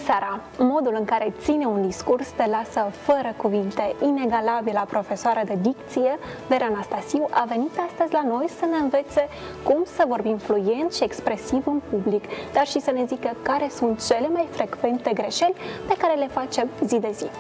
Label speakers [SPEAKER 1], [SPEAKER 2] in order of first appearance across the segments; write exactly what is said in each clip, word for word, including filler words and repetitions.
[SPEAKER 1] seara! Modul în care ține un discurs te lasă fără cuvinte. Inegalabilă profesoară de dicție, Vera Anastasiu, a venit astăzi la noi să ne învețe cum să vorbim fluent și expresiv în public, dar și să ne zică care sunt cele mai frecvente greșeli pe care le facem zi de zi.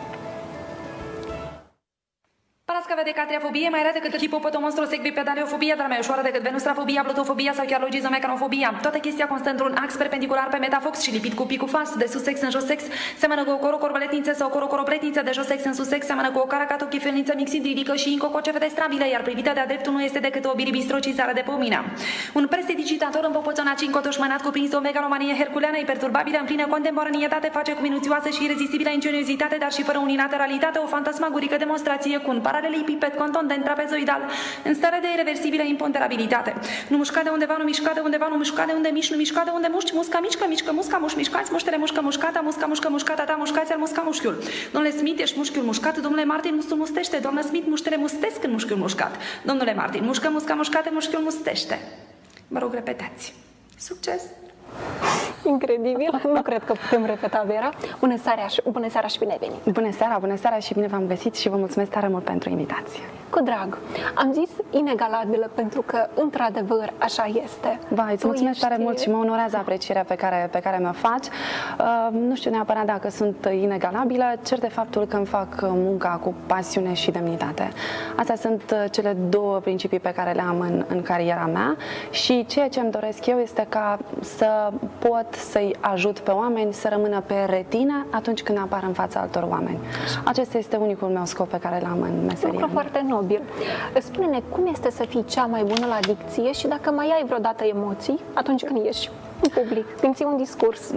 [SPEAKER 2] Parascava de catriafobie mai rea decât hipopotomonstrosec bipedaleofobia, dar mai ușoară decât venustrafobia, blotofobia sau chiar logizomecanofobia. Toată chestia constă într-un ax perpendicular pe metafox și lipit cu picul fals, de sus sex în jos sex, seamănă cu o corocorobletniță sau corocoropletniță, de jos sex în sus sex, seamănă cu o caracatochifilniță mixidridică și incococefedestrabilă, iar privită de adeptul nu este decât o biribistrocizare de pomină. Un prestidigitator împopoțonat și încotoșmănat cuprins de o megalomanie herculeană, imperturbabilă, în plină contemporaneitate, face cu minuțioasă și irezistibilă ingeniozitate, dar și fără unilateralitate, o fantasmagorică demonstrație cu un paralelipiped contondent trapezoidal în stare de irreversibilă imponderabilitate. Nu mușca de undeva, nu mișca de undeva, nu mișca de unde miști, nu mișca de unde mușci, musca, mișcă, mișcă, musca, muș, mișcați, muștele, mușcă, mușcata, musca, mușcă, mușcata ta, mușcați, ar musca, mușchiul. Domnule Smith, ești mușchiul mușcat, domnule Martin, mustul mustește, doamnă Smith, muștele mustesc în mușchiul mușcat. Domnule Martin, mușcă, musca, mușcate, mușchiul mustește. Vă rog, repetați. Succes!
[SPEAKER 1] Incredibil, nu cred că putem repeta, Vera. Bună seara și, bună seara și bine venit!
[SPEAKER 3] Bună seara, bună seara și bine v-am găsit și vă mulțumesc tare mult pentru invitație.
[SPEAKER 1] Cu drag! Am zis inegalabilă pentru că, într-adevăr, așa este.
[SPEAKER 3] Vai, îți mulțumesc tare mult și mă onorează aprecierea pe care, pe care mi-o faci. Uh, nu știu neapărat dacă sunt inegalabilă, cert de faptul că îmi fac munca cu pasiune și demnitate. Astea sunt cele două principii pe care le am în, în cariera mea și ceea ce îmi doresc eu este ca să pot să-i ajut pe oameni să rămână pe retină atunci când apar în fața altor oameni. Acesta este unicul meu scop pe care l-am în meseria.
[SPEAKER 1] Lucru foarte nobil. Spune-ne cum este să fii cea mai bună la dicție și dacă mai ai vreodată emoții atunci când ieși în public, când ții un discurs.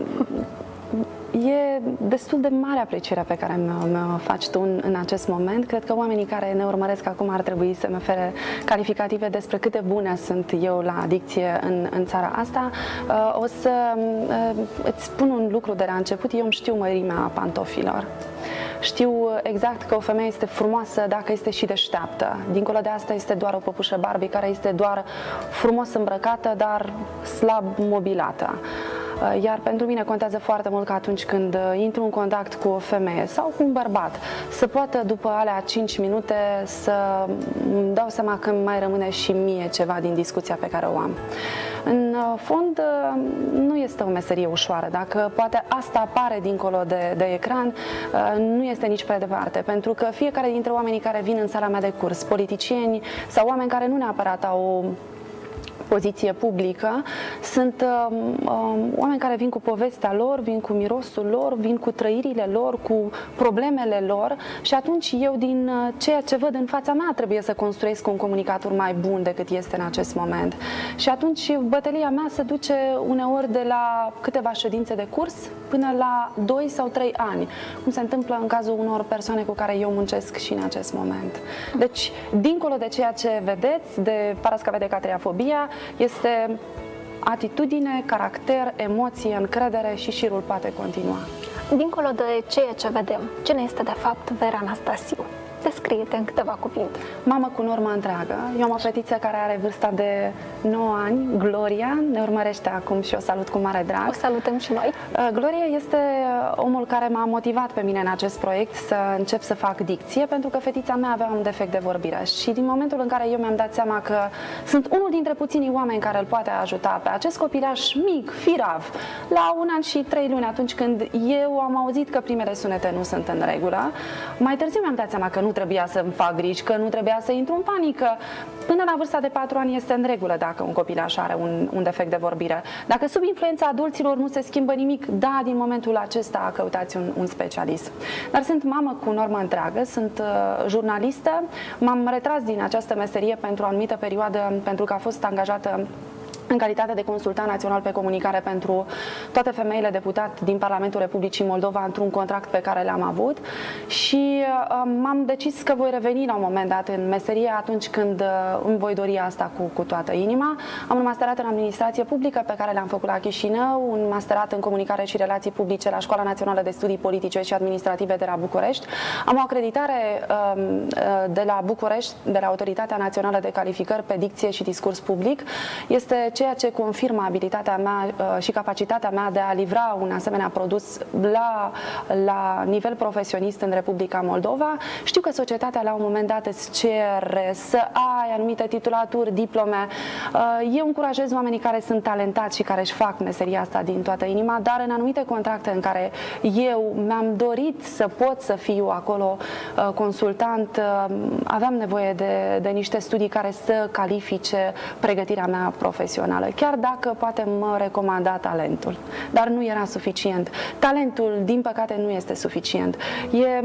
[SPEAKER 3] E destul de mare aprecierea pe care mi-o faci tu în, în acest moment. Cred că oamenii care ne urmăresc acum ar trebui să-mi ofere calificative despre cât de bună sunt eu la dicție în, în țara asta. O să îți spun un lucru de la început. Eu îmi știu mărimea pantofilor. Știu exact că o femeie este frumoasă dacă este și deșteaptă. Dincolo de asta este doar o păpușă Barbie care este doar frumos îmbrăcată, dar slab mobilată. Iar pentru mine contează foarte mult că atunci când intru în contact cu o femeie sau cu un bărbat, să poată după alea cinci minute să îmi dau seama că mai rămâne și mie ceva din discuția pe care o am. În fond, nu este o meserie ușoară. Dacă poate asta apare dincolo de, de ecran, nu este nici prea departe. Pentru că fiecare dintre oamenii care vin în sala mea de curs, politicieni sau oameni care nu neapărat au o poziție publică, sunt uh, uh, oameni care vin cu povestea lor, vin cu mirosul lor, vin cu trăirile lor, cu problemele lor și atunci eu din uh, ceea ce văd în fața mea trebuie să construiesc un comunicator mai bun decât este în acest moment. Și atunci bătălia mea se duce uneori de la câteva ședințe de curs până la doi sau trei ani, cum se întâmplă în cazul unor persoane cu care eu muncesc și în acest moment. Deci, dincolo de ceea ce vedeți, de parascava de catriafobia, este atitudine, caracter, emoție, încredere și șirul poate continua.
[SPEAKER 1] Dincolo de ceea ce vedem, cine este de fapt Vera Anastasiu? Descrie-te în câteva cuvinte.
[SPEAKER 3] Mamă cu normă întreagă. Eu am o fetiță care are vârsta de nouă ani, Gloria, ne urmărește acum și o salut cu mare drag.
[SPEAKER 1] O salutăm și noi.
[SPEAKER 3] Gloria este omul care m-a motivat pe mine în acest proiect să încep să fac dicție, pentru că fetița mea avea un defect de vorbire și din momentul în care eu mi-am dat seama că sunt unul dintre puținii oameni care îl poate ajuta pe acest copilaș mic, firav, la un an și trei luni, atunci când eu am auzit că primele sunete nu sunt în regulă, mai târziu mi-am dat seama că nu trebuia să-mi fac griji, că nu trebuia să intru în panică. Până la vârsta de patru ani este în regulă dacă un copilaș are un, un defect de vorbire. Dacă sub influența adulților nu se schimbă nimic, da, din momentul acesta căutați un, un specialist. Dar sunt mamă cu normă întreagă, sunt uh, jurnalistă, m-am retras din această meserie pentru o anumită perioadă, pentru că a fost angajată în calitate de consultant național pe comunicare pentru toate femeile deputat din Parlamentul Republicii Moldova într-un contract pe care l-am avut și uh, m-am decis că voi reveni la un moment dat în meserie atunci când uh, îmi voi dori asta cu, cu toată inima. Am un masterat în administrație publică pe care l-am făcut la Chișinău, un masterat în comunicare și relații publice la Școala Națională de Studii Politice și Administrative de la București. Am o acreditare uh, de la București, de la Autoritatea Națională de Calificări pe dicție și discurs public. Este ceea ce confirmă abilitatea mea și capacitatea mea de a livra un asemenea produs la, la nivel profesionist în Republica Moldova. Știu că societatea la un moment dat îți cere să ai anumite titulaturi, diplome. Eu încurajez oamenii care sunt talentați și care își fac meseria asta din toată inima, dar în anumite contracte în care eu mi-am dorit să pot să fiu acolo consultant, aveam nevoie de, de niște studii care să califice pregătirea mea profesională, chiar dacă poate mă recomanda talentul. Dar nu era suficient. Talentul, din păcate, nu este suficient. E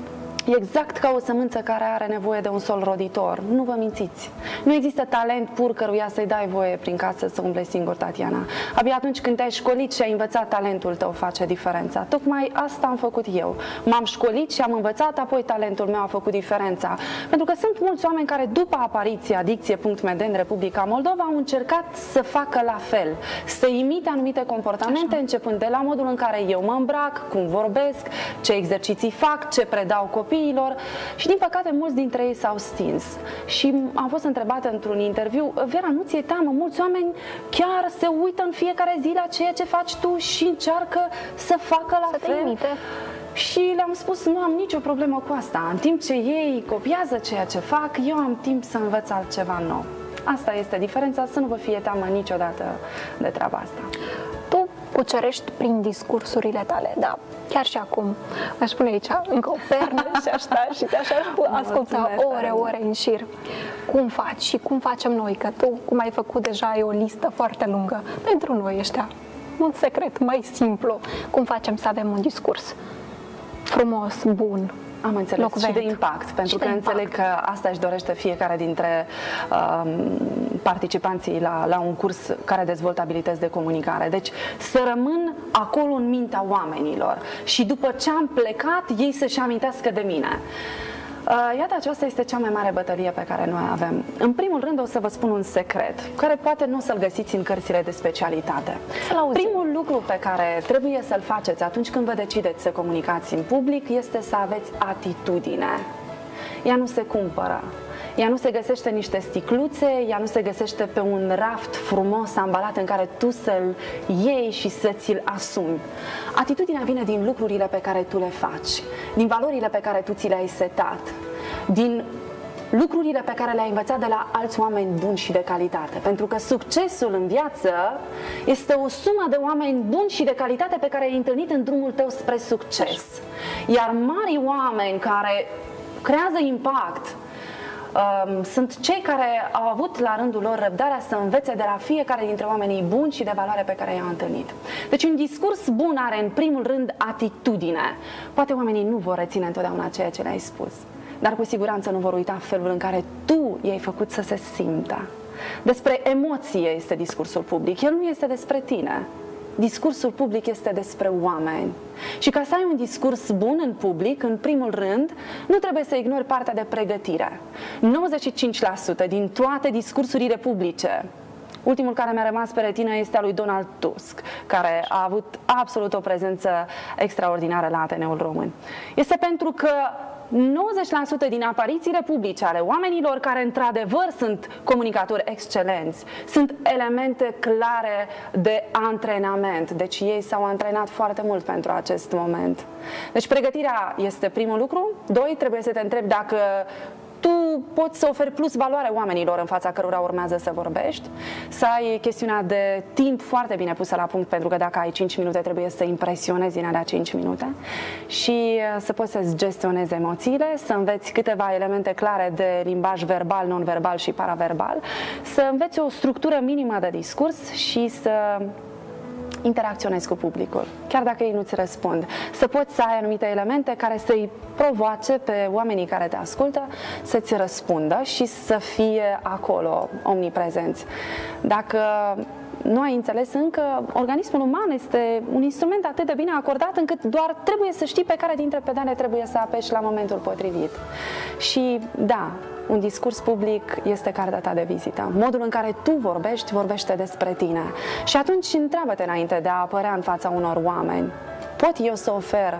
[SPEAKER 3] exact ca o sămânță care are nevoie de un sol roditor. Nu vă mințiți. Nu există talent pur căruia să-i dai voie prin casă să umble singur, Tatiana. Abia atunci când te-ai școlit și ai învățat, talentul tău face diferența. Tocmai asta am făcut eu. M-am școlit și am învățat, apoi talentul meu a făcut diferența. Pentru că sunt mulți oameni care, după apariția Dicție punct M D în Republica Moldova, au încercat să facă la fel, să imite anumite comportamente, așa, începând de la modul în care eu mă îmbrac, cum vorbesc, ce exerciții fac, ce predau copiilor, și din păcate mulți dintre ei s-au stins. Și am fost întrebată într-un interviu: Vera, nu ți-e teamă? Mulți oameni chiar se uită în fiecare zi la ceea ce faci tu și încearcă să facă la
[SPEAKER 1] să
[SPEAKER 3] fel.
[SPEAKER 1] te imite.
[SPEAKER 3] Și le-am spus, nu am nicio problemă cu asta. În timp ce ei copiază ceea ce fac, eu am timp să învăț altceva nou. Asta este diferența, să nu vă fie teamă niciodată de treaba asta.
[SPEAKER 1] Tu cucerești prin discursurile tale, da, chiar și acum. Aș pune aici încă o pernă și aș sta și te-aș asculta ore, ore în șir. Cum faci și cum facem noi? Că tu, cum ai făcut deja, e o listă foarte lungă. Pentru noi ăștia, un secret mai simplu. Cum facem să avem un discurs frumos, bun,
[SPEAKER 3] Am înțeles.
[SPEAKER 1] locvent.
[SPEAKER 3] Și de impact, pentru că
[SPEAKER 1] impact.
[SPEAKER 3] înțeleg că asta își dorește fiecare dintre uh, participanții la, la un curs care dezvoltă abilități de comunicare. Deci să rămân acolo în mintea oamenilor și după ce am plecat, ei să-și amintească de mine. Uh, iată, aceasta este cea mai mare bătălie pe care noi avem. În primul rând o să vă spun un secret, care poate nu o să-l găsiți în cărțile de specialitate. Primul lucru pe care trebuie să-l faceți atunci când vă decideți să comunicați în public este să aveți atitudine. Ea nu se cumpără. Ea nu se găsește în niște sticluțe, ea nu se găsește pe un raft frumos ambalat în care tu să-l iei și să ți-l asumi. Atitudinea vine din lucrurile pe care tu le faci, din valorile pe care tu ți le-ai setat, din lucrurile pe care le-ai învățat de la alți oameni buni și de calitate. Pentru că succesul în viață este o sumă de oameni buni și de calitate pe care ai întâlnit în drumul tău spre succes. Iar mari oameni care creează impact sunt cei care au avut la rândul lor răbdarea să învețe de la fiecare dintre oamenii buni și de valoare pe care i-au întâlnit. Deci un discurs bun are în primul rând atitudine. Poate oamenii nu vor reține întotdeauna ceea ce le-ai spus, dar cu siguranță nu vor uita felul în care tu i-ai făcut să se simtă. Despre emoție este discursul public, el nu este despre tine. Discursul public este despre oameni. Și ca să ai un discurs bun în public, în primul rând, nu trebuie să ignori partea de pregătire. nouăzeci și cinci la sută din toate discursurile publice, ultimul care mi-a rămas pe retină este al lui Donald Tusk, care a avut absolut o prezență extraordinară la Ateneul Român. Este pentru că nouăzeci la sută din aparițiile publice ale oamenilor care într-adevăr sunt comunicatori excelenți sunt elemente clare de antrenament. Deci ei s-au antrenat foarte mult pentru acest moment. Deci pregătirea este primul lucru. Doi, trebuie să te întrebi dacă tu poți să oferi plus valoare oamenilor în fața cărora urmează să vorbești, să ai chestiunea de timp foarte bine pusă la punct, pentru că dacă ai cinci minute trebuie să impresionezi în alea cinci minute și să poți să-ți gestionezi emoțiile, să înveți câteva elemente clare de limbaj verbal, non-verbal și paraverbal, să înveți o structură minimă de discurs și să interacționezi cu publicul, chiar dacă ei nu-ți răspund. Să poți să ai anumite elemente care să-i provoace pe oamenii care te ascultă să-ți răspundă și să fie acolo omniprezenți. Dacă nu ai înțeles încă, organismul uman este un instrument atât de bine acordat încât doar trebuie să știi pe care dintre pedale trebuie să apeși la momentul potrivit. Și da, un discurs public este cartea ta de vizită. Modul în care tu vorbești, vorbește despre tine. Și atunci întreabă-te înainte de a apărea în fața unor oameni: pot eu să ofer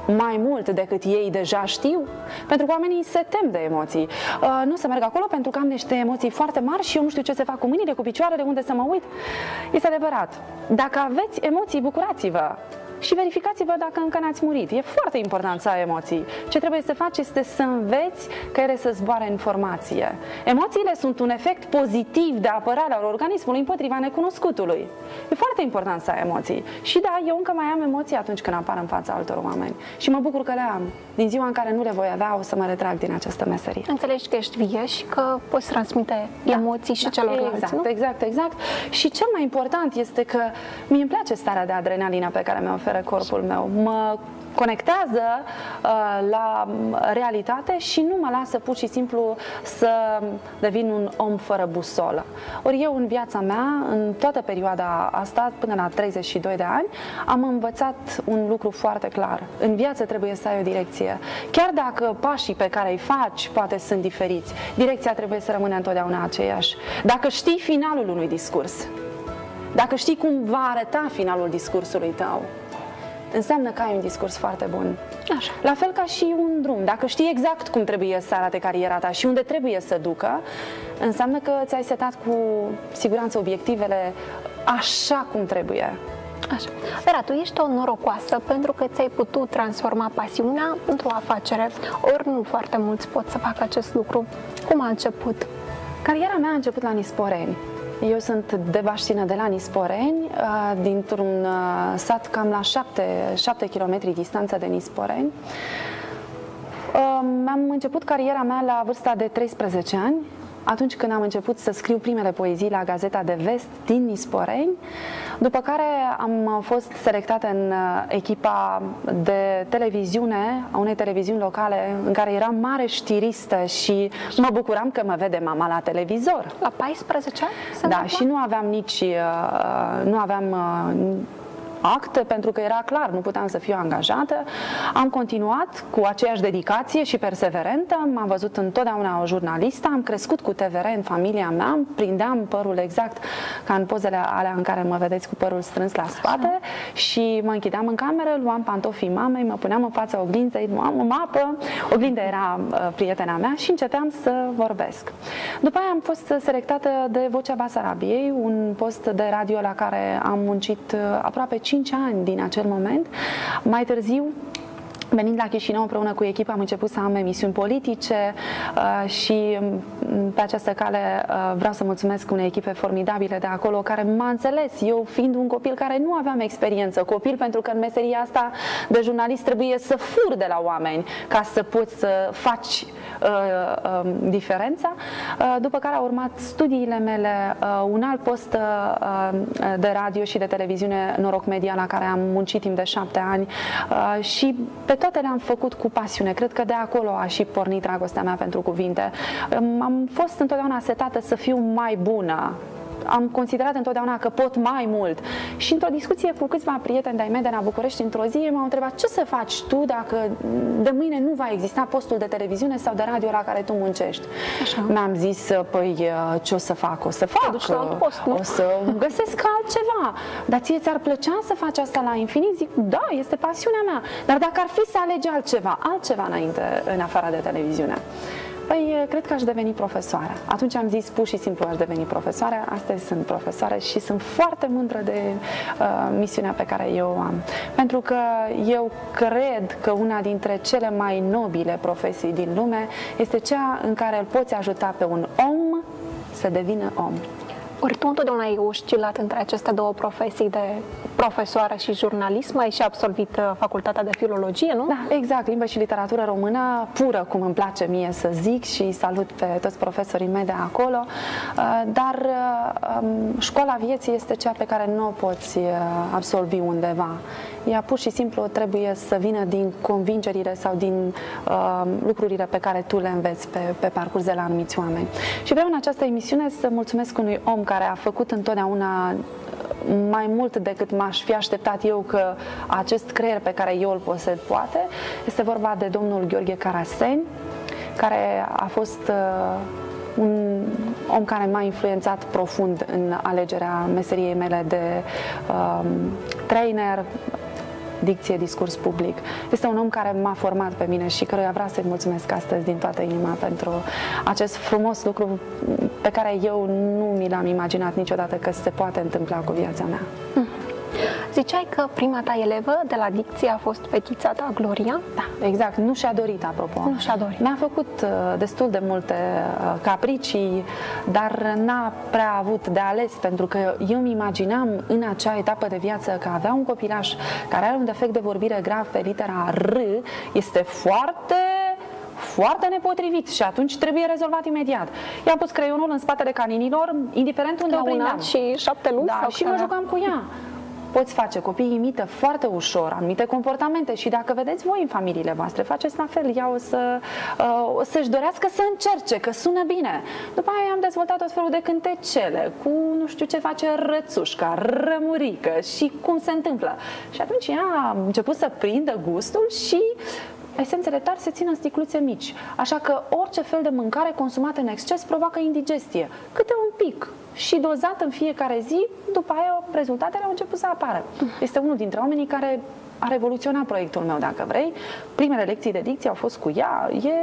[SPEAKER 3] mai mult decât ei deja știu? Pentru că oamenii se tem de emoții. Uh, nu să merg acolo pentru că am niște emoții foarte mari și eu nu știu ce să fac cu mâinile, cu picioarele, unde să mă uit. Este adevărat. Dacă aveți emoții, bucurați-vă și verificați-vă dacă încă n-ați murit. E foarte important să ai emoții. Ce trebuie să faci este să înveți că ele să zboare informație. Emoțiile sunt un efect pozitiv de apărare al organismului împotriva necunoscutului. E foarte important să ai emoții. Și da, eu încă mai am emoții atunci când apar în fața altor oameni. Și mă bucur că le am. Din ziua în care nu le voi avea, o să mă retrag din această meserie.
[SPEAKER 1] Înțelegi că ești vie și că poți transmite da. emoții și da. celorlalți,
[SPEAKER 3] exact,
[SPEAKER 1] nu?
[SPEAKER 3] Exact, exact. Și cel mai important este că mie îmi place starea de adrenalină pe care mi-o oferă corpul meu. Mă conectează uh, la realitate și nu mă lasă pur și simplu să devin un om fără busolă. Ori eu în viața mea, în toată perioada asta, până la treizeci și doi de ani, am învățat un lucru foarte clar. În viață trebuie să ai o direcție. Chiar dacă pașii pe care îi faci poate sunt diferiți, direcția trebuie să rămână întotdeauna aceeași. Dacă știi finalul unui discurs, dacă știi cum va arăta finalul discursului tău, înseamnă că ai un discurs foarte bun. Așa. La fel ca și un drum. Dacă știi exact cum trebuie să arate cariera ta și unde trebuie să ducă, înseamnă că ți-ai setat cu siguranță obiectivele așa cum trebuie.
[SPEAKER 1] Așa. Vera, tu ești o norocoasă pentru că ți-ai putut transforma pasiunea într-o afacere. Ori nu foarte mulți pot să facă acest lucru. Cum a început?
[SPEAKER 3] Cariera mea a început la Nisporeni. Eu sunt de Baștină, de la Nisporeni, dintr-un sat cam la șapte kilometri distanță de Nisporeni. Am început cariera mea la vârsta de treisprezece ani, atunci când am început să scriu primele poezii la Gazeta de Vest din Nisporeni, după care am fost selectată în echipa de televiziune a unei televiziuni locale în care eram mare știristă și mă bucuram că mă vede mama la televizor.
[SPEAKER 1] La paisprezece ani?
[SPEAKER 3] Da, și nu aveam nici, nu aveam act, pentru că era clar, nu puteam să fiu angajată. Am continuat cu aceeași dedicație și perseverentă, m-am văzut întotdeauna o jurnalistă, am crescut cu T V R în familia mea, prindeam părul exact ca în pozele alea în care mă vedeți cu părul strâns la spate și mă închideam în cameră, luam pantofii mamei, mă puneam în fața oglinzei, luam o mapă, oglinda era uh, prietena mea și începeam să vorbesc. După aia am fost selectată de Vocea Basarabiei, un post de radio la care am muncit uh, aproape cinci ani din acel moment. Mai târziu, venind la Chișinău împreună cu echipa, am început să am emisiuni politice uh, și pe această cale uh, vreau să mulțumesc unei echipe formidabile de acolo care m-a înțeles, eu fiind un copil care nu aveam experiență, copil pentru că în meseria asta de jurnalist trebuie să furi de la oameni ca să poți să faci uh, uh, diferența. Uh, după care au urmat studiile mele, uh, un alt post uh, de radio și de televiziune, Noroc Media, la care am muncit timp de șapte ani uh, și pe toate le-am făcut cu pasiune. Cred că de acolo a și pornit dragostea mea pentru cuvinte. Am fost întotdeauna setată să fiu mai bună. Am considerat întotdeauna că pot mai mult. Și într-o discuție cu câțiva prieteni de-ai mei de la București, într-o zi, m-au întrebat ce să faci tu dacă de mâine nu va exista postul de televiziune sau de radio la care tu muncești. Mi-am zis, păi ce o să fac? O să fac,
[SPEAKER 1] post,
[SPEAKER 3] o să găsesc altceva. Dar ție ți-ar plăcea să faci asta la infinit? Zic, da, este pasiunea mea. Dar dacă ar fi să alegi altceva, altceva înainte, în afara de televiziune, păi, cred că aș deveni profesoară. Atunci am zis, pur și simplu aș deveni profesoară. Astăzi sunt profesoară și sunt foarte mândră de uh, misiunea pe care eu o am. Pentru că eu cred că una dintre cele mai nobile profesii din lume este cea în care îl poți ajuta pe un om să devină om.
[SPEAKER 1] Ori tu întotdeauna ai oscilat între aceste două profesii de profesoară și jurnalism, ai și absolvit facultatea de filologie, nu?
[SPEAKER 3] Da, exact, limbă și literatură română, pură, cum îmi place mie să zic, și salut pe toți profesorii mei de acolo, dar școala vieții este cea pe care nu o poți absolvi undeva. Ea pur și simplu trebuie să vină din convingerile sau din uh, lucrurile pe care tu le înveți pe, pe parcurs de la anumiți oameni. Și vreau în această emisiune să mulțumesc unui om care a făcut întotdeauna mai mult decât m-aș fi așteptat eu că acest creier pe care eu îl posed poate. Este vorba de domnul Gheorghe Caraseni, care a fost uh, un om care m-a influențat profund în alegerea meseriei mele de uh, trainer, dicție, discurs public. Este un om care m-a format pe mine și căruia vreau să-i mulțumesc astăzi din toată inima pentru acest frumos lucru pe care eu nu mi l-am imaginat niciodată că se poate întâmpla cu viața mea.
[SPEAKER 1] Ziceai că prima ta elevă de la dicție a fost fetița ta, Gloria?
[SPEAKER 3] Da, exact. Nu și-a dorit, apropo.
[SPEAKER 1] Nu și-a dorit.
[SPEAKER 3] Mi-a făcut uh, destul de multe uh, capricii, dar n-a prea avut de ales, pentru că eu îmi imaginam în acea etapă de viață că avea un copilaș care are un defect de vorbire grav pe litera R, este foarte... foarte nepotrivit și atunci trebuie rezolvat imediat. I-am pus creionul în spatele caninilor, indiferent unde o prindeam.
[SPEAKER 1] Și șapte luni?
[SPEAKER 3] Da,
[SPEAKER 1] sau
[SPEAKER 3] și mă jucam cu ea. Poți face, copiii imită foarte ușor anumite comportamente și dacă vedeți voi în familiile voastre, faceți la fel. Ea o să, uh, o să-și dorească să încerce, că sună bine. După aia am dezvoltat tot felul de cântecele, cu nu știu ce face rățușca, rămurică și cum se întâmplă. Și atunci ea a început să prindă gustul și esențele tari se țin în sticluțe mici, așa că orice fel de mâncare consumată în exces provoacă indigestie, câte un pic și dozat în fiecare zi, după aia rezultatele au început să apară. Este unul dintre oamenii care a revoluționat proiectul meu, dacă vrei. Primele lecții de dicție au fost cu ea. E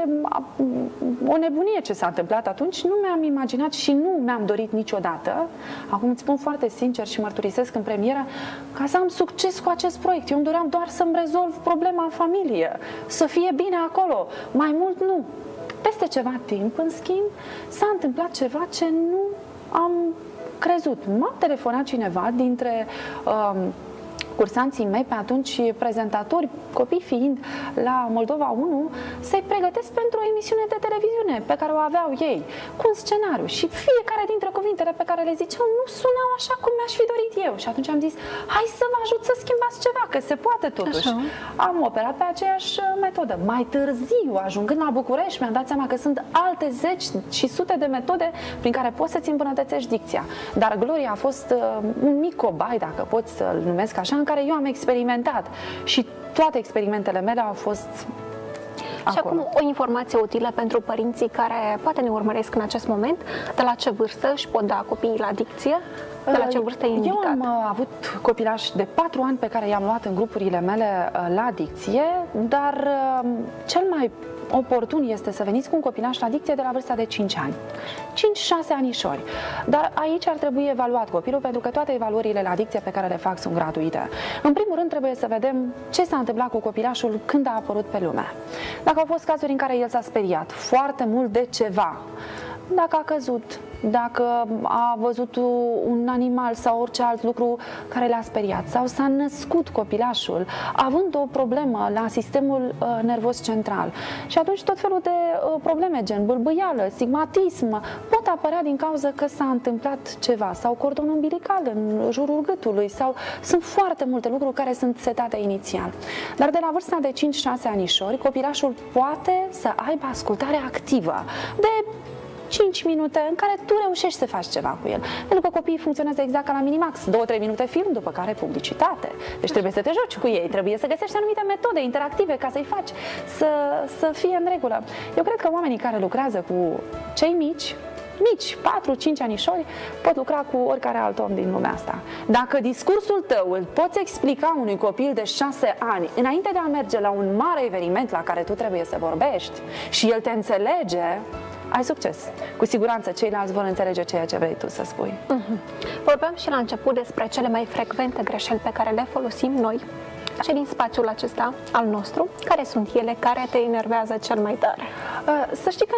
[SPEAKER 3] o nebunie ce s-a întâmplat atunci. Nu mi-am imaginat și nu mi-am dorit niciodată. Acum îți spun foarte sincer și mărturisesc în premieră ca să am succes cu acest proiect. Eu îmi doream doar să-mi rezolv problema în familie, să fie bine acolo. Mai mult nu. Peste ceva timp, în schimb, s-a întâmplat ceva ce nu am crezut. M-a telefonat cineva dintre um, cursanții mei pe atunci, prezentatori, copii fiind la Moldova unu, să-i pregătesc pentru o emisiune de televiziune pe care o aveau ei, cu un scenariu și fiecare dintre cuvintele pe care le ziceau nu sunau așa cum mi-aș fi dorit eu. Și atunci am zis, hai să vă ajut să schimbați ceva, că se poate totuși. Așa. Am operat pe aceeași metodă. Mai târziu, ajungând la București, mi-am dat seama că sunt alte zeci și sute de metode prin care poți să-ți îmbunătățești dicția. Dar Gloria a fost uh, un mic cobai, dacă pot să-l numesc așa, în care eu am experimentat și toate experimentele mele au fost acolo.
[SPEAKER 1] Și acum o informație utilă pentru părinții care poate ne urmăresc în acest moment. De la ce vârstă își pot da copiii la dicție? De la ce vârstă e indicat?
[SPEAKER 3] Eu am uh, avut copilași de patru ani pe care i-am luat în grupurile mele uh, la dicție, dar uh, cel mai oportun este să veniți cu un copilaș la dicție de la vârsta de cinci ani. cinci șase anișori. Dar aici ar trebui evaluat copilul, pentru că toate evaluările la dicție pe care le fac sunt gratuite. În primul rând trebuie să vedem ce s-a întâmplat cu copilașul când a apărut pe lume. Dacă au fost cazuri în care el s-a speriat foarte mult de ceva, dacă a căzut, dacă a văzut un animal sau orice alt lucru care l-a speriat, sau s-a născut copilașul având o problemă la sistemul uh, nervos central. Și atunci tot felul de uh, probleme, gen bâlbâială, stigmatism, pot apărea din cauza că s-a întâmplat ceva, sau cordon umbilical în jurul gâtului, sau sunt foarte multe lucruri care sunt setate inițial. Dar de la vârsta de cinci șase anișori, copilașul poate să aibă ascultare activă de cinci minute în care tu reușești să faci ceva cu el. Pentru că copiii funcționează exact ca la Minimax. două trei minute film, după care publicitate. Deci trebuie să te joci cu ei, trebuie să găsești anumite metode interactive ca să-i faci să, să fie în regulă. Eu cred că oamenii care lucrează cu cei mici, mici, patru cinci anișori, pot lucra cu oricare alt om din lumea asta. Dacă discursul tău îl poți explica unui copil de șase ani înainte de a merge la un mare eveniment la care tu trebuie să vorbești și el te înțelege, ai succes. Cu siguranță ceilalți vor înțelege ceea ce vrei tu să spui.
[SPEAKER 1] Uh-huh. Vorbeam și la început despre cele mai frecvente greșeli pe care le folosim noi, și din spațiul acesta al nostru. Care sunt ele? Care te enervează cel mai tare?
[SPEAKER 3] Uh, să știi că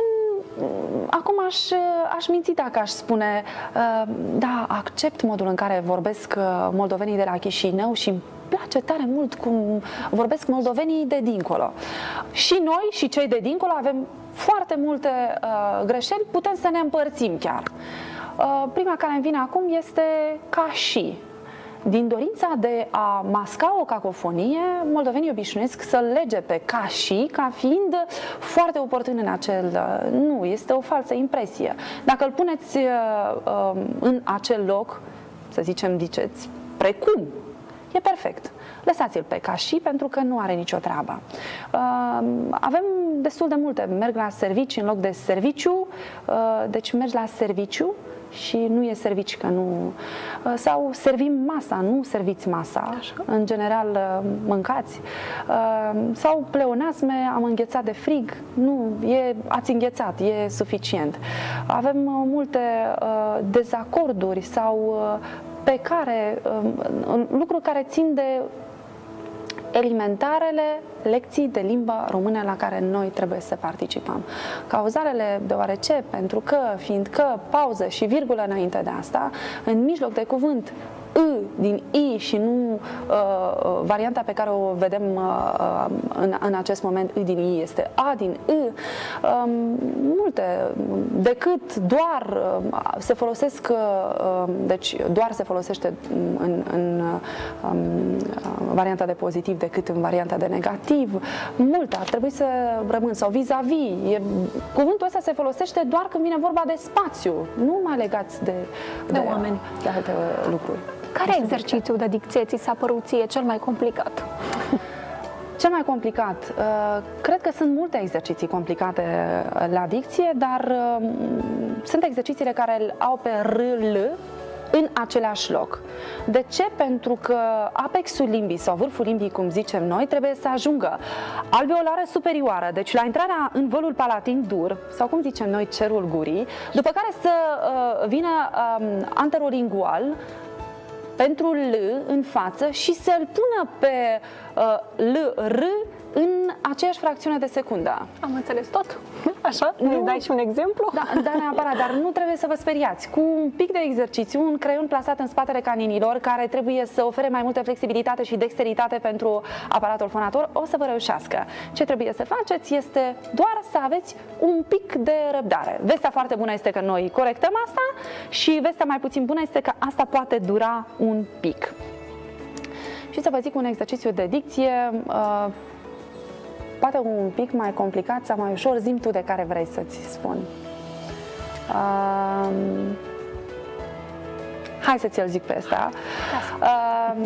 [SPEAKER 3] acum aș, aș minți dacă aș spune uh, da, accept modul în care vorbesc uh, moldovenii de la Chișinău și îmi place tare mult cum vorbesc moldovenii de dincolo. Și noi și cei de dincolo avem foarte multe uh, greșeli, putem să ne împărțim chiar. Uh, prima care îmi vine acum este ca și. Din dorința de a masca o cacofonie, moldovenii obișnuiesc să-l lege pe ca și, ca fiind foarte oportun în acel... Nu, este o falsă impresie. Dacă îl puneți uh, în acel loc, să zicem, ziceți, precum, e perfect. Lăsați-l pe ca și, pentru că nu are nicio treabă. Uh, avem destul de multe. Merg la servici în loc de serviciu, uh, deci mergi la serviciu, și nu e servici că nu... Sau servim masa, nu serviți masa. Așa. În general mâncați. Sau pleonasme, am înghețat de frig. Nu, e, ați înghețat, e suficient. Avem multe dezacorduri sau pe care, lucruri care țin de elementarele lecții de limba română la care noi trebuie să participăm. Cauzalele deoarece, pentru că, fiindcă, pauză și virgulă înainte de asta, în mijloc de cuvânt I din I și nu uh, varianta pe care o vedem uh, în, în acest moment, I din I este A din I, um, multe, decât doar uh, se folosesc, uh, deci doar se folosește în, în um, varianta de pozitiv decât în varianta de negativ, multe ar trebui să rămân, sau vis-a-vis, cuvântul ăsta se folosește doar când vine vorba de spațiu, nu mai legați de, de,
[SPEAKER 1] de oameni,
[SPEAKER 3] de alte lucruri.
[SPEAKER 1] Care exercițiu de dicție ți s-a părut ție cel mai complicat?
[SPEAKER 3] Cel mai complicat? Cred că sunt multe exerciții complicate la dicție, dar sunt exercițiile care au pe R L în același loc. De ce? Pentru că apexul limbii sau vârful limbii, cum zicem noi, trebuie să ajungă alveolară superioară, deci la intrarea în vălul palatin dur, sau cum zicem noi, cerul gurii, după care să uh, vină uh, anterolingual pentru L în față și să-l pună pe uh, L, R în aceeași fracțiune de secundă.
[SPEAKER 1] Am înțeles tot? Așa? Nu dai și un exemplu?
[SPEAKER 3] Da, da, neapărat, dar nu trebuie să vă speriați. Cu un pic de exercițiu, un creion plasat în spatele caninilor, care trebuie să ofere mai multă flexibilitate și dexteritate pentru aparatul fonator, o să vă reușească. Ce trebuie să faceți este doar să aveți un pic de răbdare. Vestea foarte bună este că noi corectăm asta și vestea mai puțin bună este că asta poate dura un pic. Și să vă zic un exercițiu de dicție, uh, poate un pic mai complicat sau mai ușor, zi-mi tu de care vrei să-ți spun. Uh, hai să ți-l zic pe ăsta. Uh,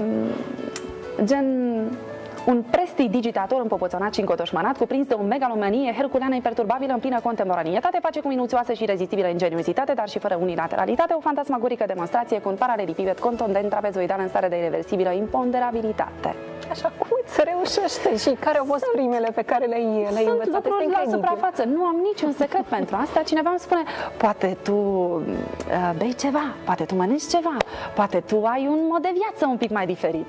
[SPEAKER 3] gen... Un prestidigitator împopoțonat și încotoșmanat, cuprins de o megalomanie herculeană imperturbabilă în plină contemporanietate, face cu minuțioasă și rezistibilă ingeniozitate, dar și fără unilateralitate, o fantasmagorică demonstrație cu un paralelipidet contundent trapezoidal în stare de irreversibilă imponderabilitate.
[SPEAKER 1] Așa, cum îți reușește și care au fost sunt, primele pe care le-ai le învățat?
[SPEAKER 3] Sunt lucruri la suprafață, nu am niciun secret pentru asta. Cineva îmi spune, poate tu uh, bei ceva, poate tu mănânci ceva, poate tu ai un mod de viață un pic mai diferit.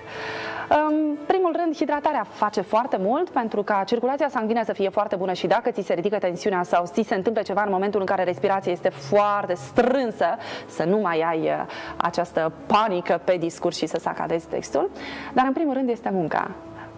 [SPEAKER 3] În primul rând, hidratarea face foarte mult pentru ca circulația sanguină să fie foarte bună și dacă ți se ridică tensiunea sau ți se întâmplă ceva în momentul în care respirația este foarte strânsă, să nu mai ai această panică pe discurs și să sacadezi textul. Dar în primul rând este munca.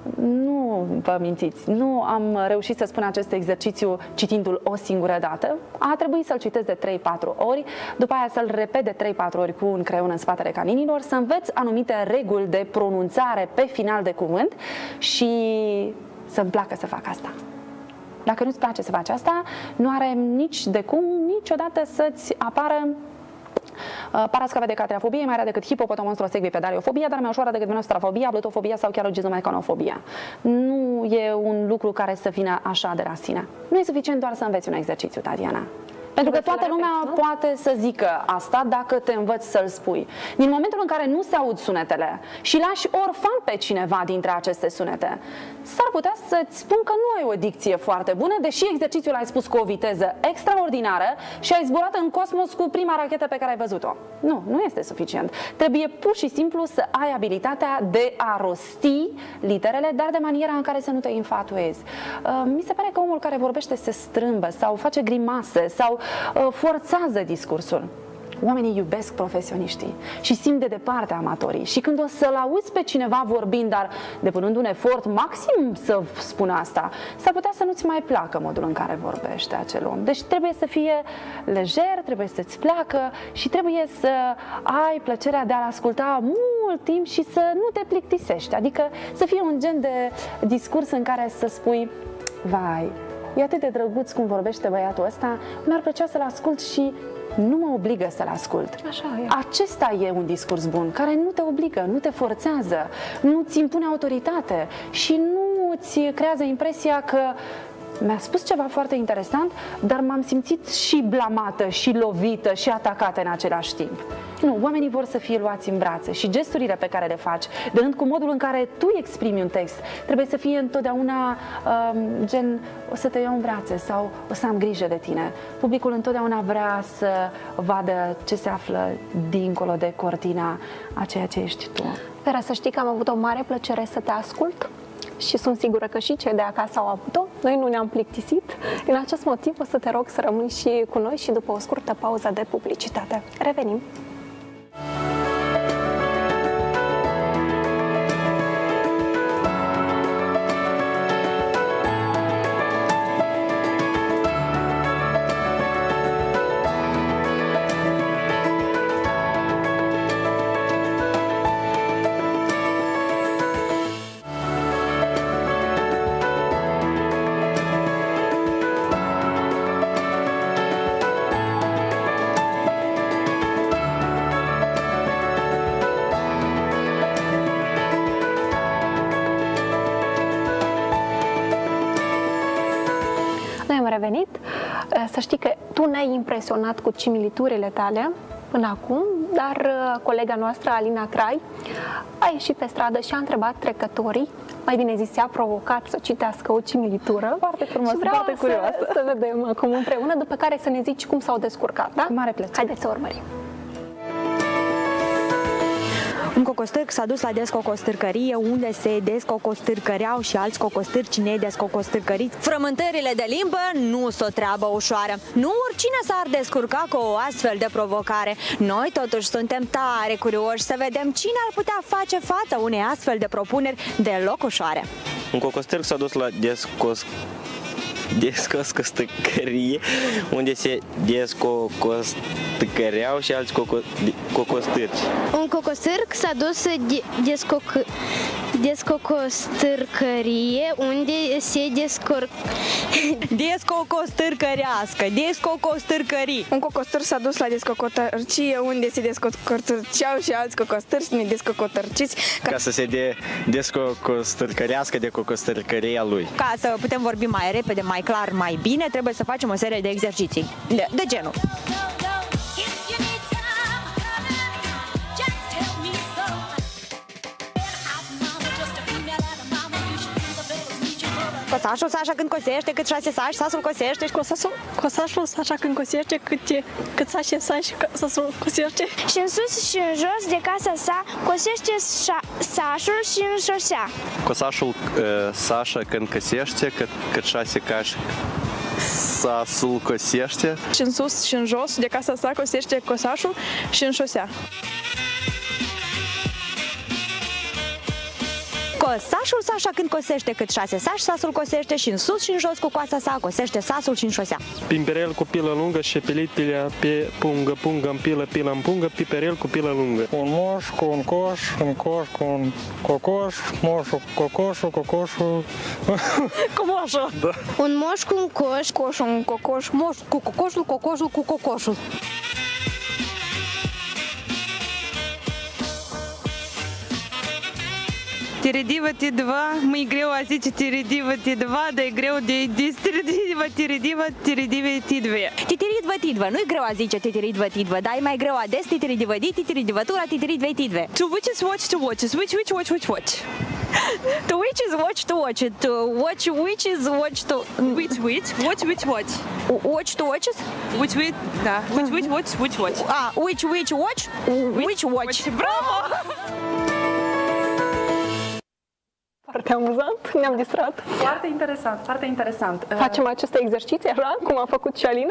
[SPEAKER 3] Nu vă mințiți, nu am reușit să spun acest exercițiu citindu-l o singură dată. A trebuit să-l citesc de trei patru ori, după aia să-l repet de trei patru ori cu un creion în spatele caninilor, să înveți anumite reguli de pronunțare pe final de cuvânt și să-mi placă să fac asta. Dacă nu-ți place să faci asta, nu are nici de cum niciodată să-ți apară parascavedecatriafobie, mai rea decât hipopotomonstrosecbipedaliofobia, dar mai ușoară decât venostrafobia, blutofobia sau chiar logizomecanofobia. Nu e un lucru care să vină așa de la sine. Nu e suficient doar să înveți un exercițiu, Tatiana. Pentru că toată lumea repet, poate să zică asta dacă te învăți să-l spui. Din momentul în care nu se aud sunetele și lași orfan pe cineva dintre aceste sunete, s-ar putea să-ți spun că nu ai o dicție foarte bună, deși exercițiul ai spus cu o viteză extraordinară și ai zburat în cosmos cu prima rachetă pe care ai văzut-o. Nu, nu este suficient. Trebuie pur și simplu să ai abilitatea de a rosti literele, dar de maniera în care să nu te infatuezi. Mi se pare că omul care vorbește se strâmbă sau face grimase sau forțează discursul. Oamenii iubesc profesioniștii și simt de departe amatorii. Și când o să-l auzi pe cineva vorbind, dar depunând un efort maxim să spună asta, s-ar putea să nu-ți mai placă modul în care vorbește acel om. Deci trebuie să fie lejer, trebuie să-ți placă și trebuie să ai plăcerea de a-l asculta mult timp și să nu te plictisești. Adică să fie un gen de discurs în care să spui, vai, e atât de drăguț cum vorbește băiatul ăsta, mi-ar plăcea să-l ascult și nu mă obligă să-l ascult.
[SPEAKER 1] Așa e.
[SPEAKER 3] Acesta e un discurs bun, care nu te obligă, nu te forțează, nu ți impune autoritate și nu ți creează impresia că mi-a spus ceva foarte interesant, dar m-am simțit și blamată, și lovită, și atacată în același timp. Nu, oamenii vor să fie luați în brațe și gesturile pe care le faci, de rând cu modul în care tu exprimi un text, trebuie să fie întotdeauna um, gen, o să te iau în brațe sau o să am grijă de tine. Publicul întotdeauna vrea să vadă ce se află dincolo de cortina a ceea ce ești tu.
[SPEAKER 1] Vera, să știi că am avut o mare plăcere să te ascult și sunt sigură că și cei de acasă au avut-o. Noi nu ne-am plictisit. Din acest motiv o să te rog să rămâi și cu noi și după o scurtă pauză de publicitate. Revenim! Revenit. Să știi că tu ne-ai impresionat cu similiturile tale până acum, dar colega noastră, Alina Crai, a ieșit pe stradă și a întrebat trecătorii, mai bine zis, a provocat să citească o similitură.
[SPEAKER 3] Foarte frumos,
[SPEAKER 1] și vreau
[SPEAKER 3] foarte curioasă.
[SPEAKER 1] Să, să vedem acum împreună, după care să ne zici cum s-au descurcat, da?
[SPEAKER 3] Cu mare plăcere.
[SPEAKER 1] Haideți să urmărim.
[SPEAKER 4] Un cocostârc s-a dus la descocostârcărie, unde se descocostârcăreau și alți cocostârci nedescocostârcăriți. Frământările de limbă nu s-o treabă ușoară. Nu oricine s-ar descurca cu o astfel de provocare. Noi totuși suntem tare curioși să vedem cine ar putea face față unei astfel de propuneri deloc ușoare.
[SPEAKER 5] Un cocostârc s-a dus la descos... descocostârcărie, unde se descocostârcăreau și alți coco... cocostârci.
[SPEAKER 6] Un cocostârc s-a dus de descoc... descocostârcărie, unde se descurc...
[SPEAKER 4] Descocostârcărească, descocostârcării.
[SPEAKER 7] Un cocostârc s-a dus la descocotărcie, unde se descocotărceau și alți cocostârci nedescocotărciți.
[SPEAKER 8] Ca, ca să se de descocostârcărească de cocostârcăria lui.
[SPEAKER 4] Ca să putem vorbi mai repede, mai clar, mai bine, trebuie să facem o serie de exerciții de, de genul. Cosașul Sașa când cosește, cât șase sași, sasul cosește.
[SPEAKER 7] Cosașul, cosașul Sașa când cosește, cât, cât șase sași, sasul cosește.
[SPEAKER 6] Și în sus și în jos de casa sa cosește sașul și în șosea.
[SPEAKER 8] Cosașul uh, Sașa când cosește, cât, cât șase cași, sasul cosește.
[SPEAKER 7] Și în sus și în jos de casa sa cosește cosașul și în șosea.
[SPEAKER 4] Cosașul Sașa când cosește, cât șase sași, sasul cosește și în sus și în jos cu coasa sa cosește sasul și în șosea.
[SPEAKER 9] Pimpărel cu pilă lungă și pelit pilea pe pungă, pungă în pilă, pilă în pungă, piperel cu pilă lungă.
[SPEAKER 10] Un moș cu un coș, un coș cu un cocoș, moșul cu cocoșul, cocoșul...
[SPEAKER 7] Cu moșul!
[SPEAKER 10] Da.
[SPEAKER 6] Un moș cu un coș,
[SPEAKER 7] coșul, un cocoș,
[SPEAKER 4] moș cu cocoșul, cocoșul cu cocoșul.
[SPEAKER 11] Тередива-ти два, мы игрел асичи тередива-ти два, да игрел де тередива-тередива, тередива-ти две.
[SPEAKER 4] Titiridvă-tidvă, nu-i greu a zice titiridvă-tidvă, dar e mai greu ades titiridvă-di, titiridvătura, titiridvei-tidve.
[SPEAKER 11] To which is watch to watch, is which, which, watch, which, watch.
[SPEAKER 4] To which is watch to watch, to watch, which is watch to...
[SPEAKER 11] Which, which, watch, which, watch.
[SPEAKER 4] Watch to watches?
[SPEAKER 11] Which, which, da, which, which, watch, which, watch.
[SPEAKER 4] Ah, which, which, watch, which, watch.
[SPEAKER 11] Bravo!
[SPEAKER 1] Foarte amuzant, ne-am distrat.
[SPEAKER 3] Foarte interesant, foarte interesant.
[SPEAKER 1] Facem aceste exerciții așa, cum a făcut și Alina?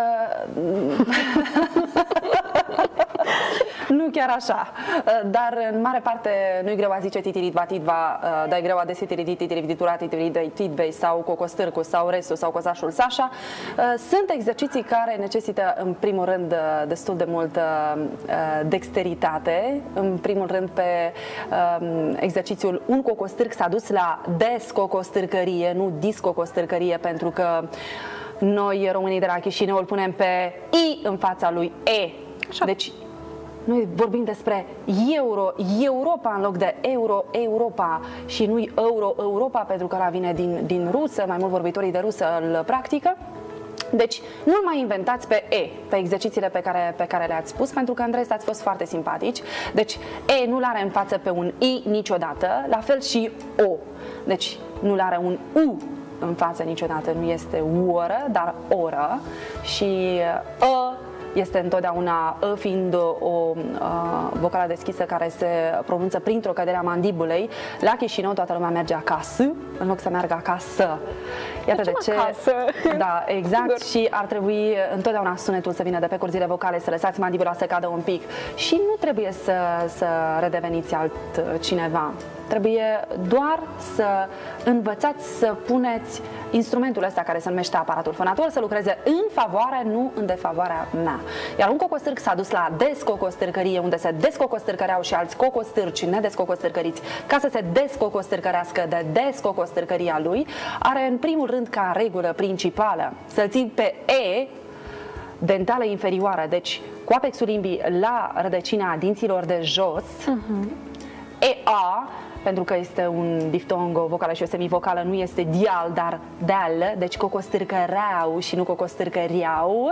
[SPEAKER 3] Nu chiar așa, dar în mare parte nu-i greu a zice titiridva, tidva, dar e greu a desi titiridi, titiriditura, titiridei, tidvei sau cocostârcu sau restul sau cosașul Sașa. Sunt exerciții care necesită în primul rând destul de multă dexteritate. În primul rând pe exercițiul un cocostârc s-a dus la descocostârcărie, nu discocostârcărie, pentru că noi, românii de la Chișinău, îl punem pe I în fața lui E. Așa. Deci noi vorbim despre euro, Europa în loc de euro, Europa și nu euro, Europa, pentru că ăla vine din, din rusă, mai mult vorbitorii de rusă îl practică. Deci, nu-l mai inventați pe E, pe exercițiile pe care, pe care le-ați spus, pentru că în rest ați fost foarte simpatici. Deci, E nu-l are în față pe un I niciodată, la fel și O. Deci, nu-l are un U în față niciodată, nu este oră, dar oră. Și ă este întotdeauna ă fiind o uh, vocală deschisă care se pronunță printr-o cădere a mandibulei. La Chișinău toată lumea merge acasă, în loc să meargă acasă. Iată de ce. Acasă. Da, exact. Și ar trebui întotdeauna sunetul să vină de pe curzile vocale, să lăsați mandibula să cadă un pic. Și nu trebuie să, să redeveniți altcineva. Trebuie doar să învățați să puneți instrumentul ăsta care se numește aparatul fonator să lucreze în favoarea, nu în defavoarea mea. Iar un cocostârc s-a dus la descocostârcărie, unde se descocostârcăreau și alți cocostârci nedescocostârcăriți, ca să se descocostârcărească de descocostârcăria lui. Are în primul rând ca regulă principală să-l țin pe E, dentală inferioară, deci cu apexul limbii la rădăcina dinților de jos, uh-huh. E A, pentru că este un diftong, o vocală și o semivocală, nu este dial, dar deal, deci cocostârcăreau și nu cocostârcăriau.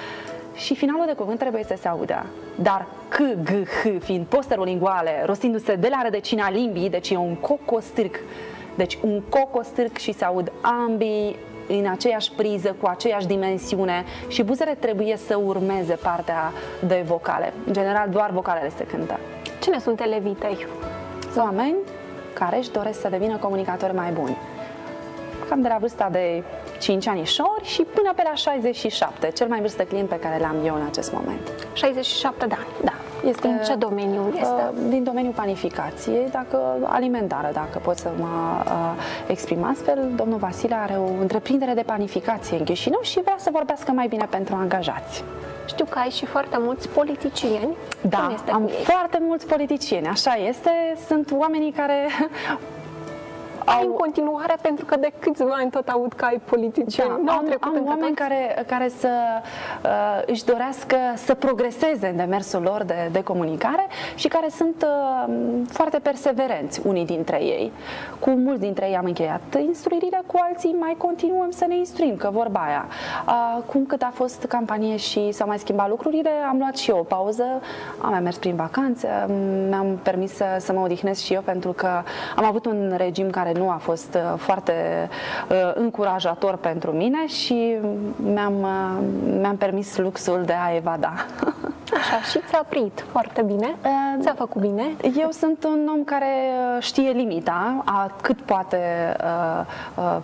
[SPEAKER 3] Și finalul de cuvânt trebuie să se audă. Dar C, G, H, fiind posterolinguale, rostindu-se de la rădăcina limbii, deci e un cocostârc. Deci un cocostârc și se aud ambii în aceeași priză, cu aceeași dimensiune și buzele trebuie să urmeze partea de vocale. În general, doar vocalele se cântă.
[SPEAKER 1] Cine sunt elevii tăi?
[SPEAKER 3] Sunt oameni care își doresc să devină comunicatori mai buni. Cam de la vârsta de cinci anișori și până pe la șaizeci și șapte, cel mai vârstă client pe care l-am eu în acest moment.
[SPEAKER 1] șaizeci și șapte de ani?
[SPEAKER 3] Da. Este,
[SPEAKER 1] în ce domeniu este?
[SPEAKER 3] Din domeniul panificației, dacă alimentară, dacă pot să mă uh, exprim astfel. Domnul Vasile are o întreprindere de panificație în Chișinău și vrea să vorbească mai bine pentru angajați.
[SPEAKER 1] Știu că ai și foarte mulți politicieni.
[SPEAKER 3] Da, este am foarte mulți politicieni, așa este. Sunt oamenii care...
[SPEAKER 1] Ai în continuare, pentru că de câțiva ani tot aud că ai politicieni.
[SPEAKER 3] Da, am, am oameni care, care să uh, își dorească să progreseze în demersul lor de, de comunicare și care sunt uh, foarte perseverenți, unii dintre ei. Cu mulți dintre ei am încheiat instruirile, cu alții mai continuăm să ne instruim, că vorba aia. Uh, cum cât a fost campanie și s-au mai schimbat lucrurile, am luat și eu o pauză, am mai mers prin vacanțe, mi-am permis să, să mă odihnesc și eu, pentru că am avut un regim care nu a fost foarte uh, încurajator pentru mine și mi-am uh, mi-am permis luxul de a evada.
[SPEAKER 1] Așa, și ți-a oprit foarte bine? Uh, ți-a făcut bine?
[SPEAKER 3] Eu sunt un om care știe limita, a cât poate uh, uh,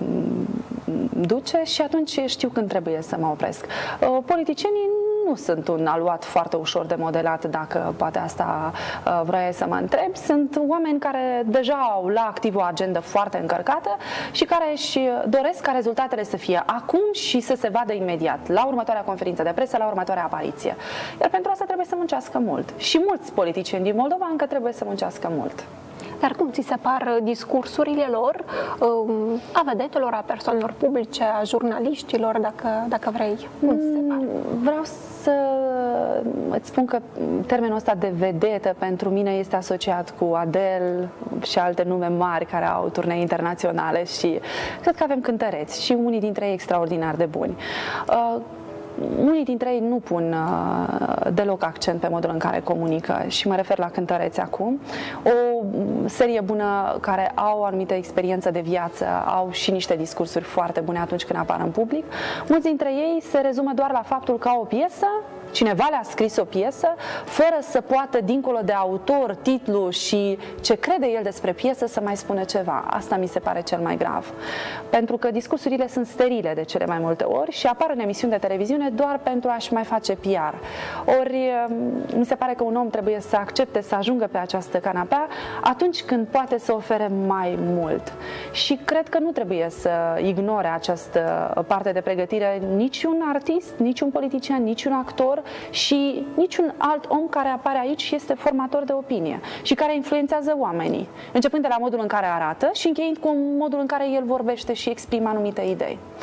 [SPEAKER 3] duce și atunci știu când trebuie să mă opresc. Uh, politicienii nu sunt un aluat foarte ușor de modelat, dacă poate asta uh, vrei să mă întreb. Sunt oameni care deja au la activ o agendă foarte încărcată și care își doresc ca rezultatele să fie acum și să se vadă imediat, la următoarea conferință de presă, la următoarea apariție. Iar pentru asta trebuie să muncească mult. Și mulți politicieni din Moldova încă trebuie să muncească mult.
[SPEAKER 1] Dar cum ți se par discursurile lor, a vedetelor, a persoanelor publice, a jurnaliștilor, dacă, dacă vrei? Cum ți se par?
[SPEAKER 3] Vreau să îți spun că termenul ăsta de vedetă pentru mine este asociat cu Adele și alte nume mari care au turnee internaționale și cred că avem cântăreți și unii dintre ei extraordinar de buni. Uh, Unii dintre ei nu pun uh, deloc accent pe modul în care comunică și mă refer la cântăreți acum. O serie bună care au o anumită experiență de viață, au și niște discursuri foarte bune atunci când apar în public. Mulți dintre ei se rezumă doar la faptul că au o piesă, cineva le-a scris o piesă, fără să poată, dincolo de autor, titlu și ce crede el despre piesă, să mai spune ceva. Asta mi se pare cel mai grav. Pentru că discursurile sunt sterile de cele mai multe ori și apar în emisiuni de televiziune doar pentru a-și mai face P R. Ori mi se pare că un om trebuie să accepte să ajungă pe această canapea atunci când poate să ofere mai mult. Și cred că nu trebuie să ignore această parte de pregătire niciun artist, niciun politician, niciun actor și niciun alt om care apare aici și este formator de opinie și care influențează oamenii, începând de la modul în care arată și încheind cu modul în care el vorbește și exprimă anumite idei.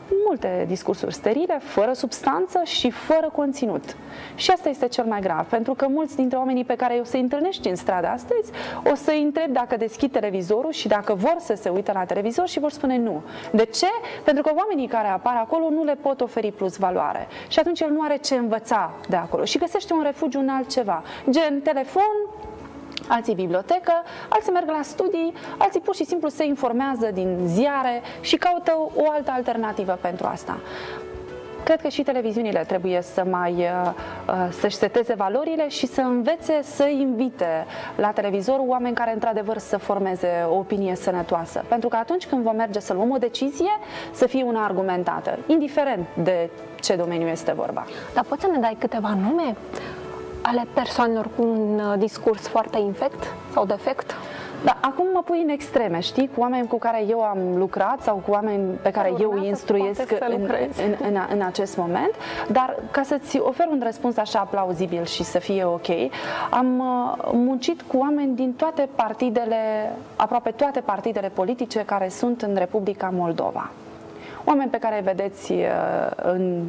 [SPEAKER 3] multe discursuri sterile, fără substanță și fără conținut. Și asta este cel mai grav, pentru că mulți dintre oamenii pe care o să-i întâlnești în stradă astăzi, o să-i întrebi dacă deschid televizorul și dacă vor să se uite la televizor și vor spune nu. De ce? Pentru că oamenii care apar acolo nu le pot oferi plus valoare. Și atunci el nu are ce învăța de acolo și găsește un refugiu în altceva, gen telefon, alții bibliotecă, alții merg la studii, alții pur și simplu se informează din ziare și caută o altă alternativă pentru asta. Cred că și televiziunile trebuie să mai să-și seteze valorile și să învețe să invite la televizor oameni care într-adevăr să formeze o opinie sănătoasă. Pentru că atunci când vom merge să luăm o decizie, să fie una argumentată, indiferent de ce domeniu este vorba.
[SPEAKER 1] Dar poți să ne dai câteva nume ale persoanelor cu un discurs foarte infect sau defect?
[SPEAKER 3] Da, acum mă pui în extreme, știi, cu oameni cu care eu am lucrat sau cu oameni pe care eu îi instruiesc în, în, în, în acest moment, dar ca să-ți ofer un răspuns așa plauzibil și să fie ok, am muncit cu oameni din toate partidele, aproape toate partidele politice care sunt în Republica Moldova. Oameni pe care îi vedeți în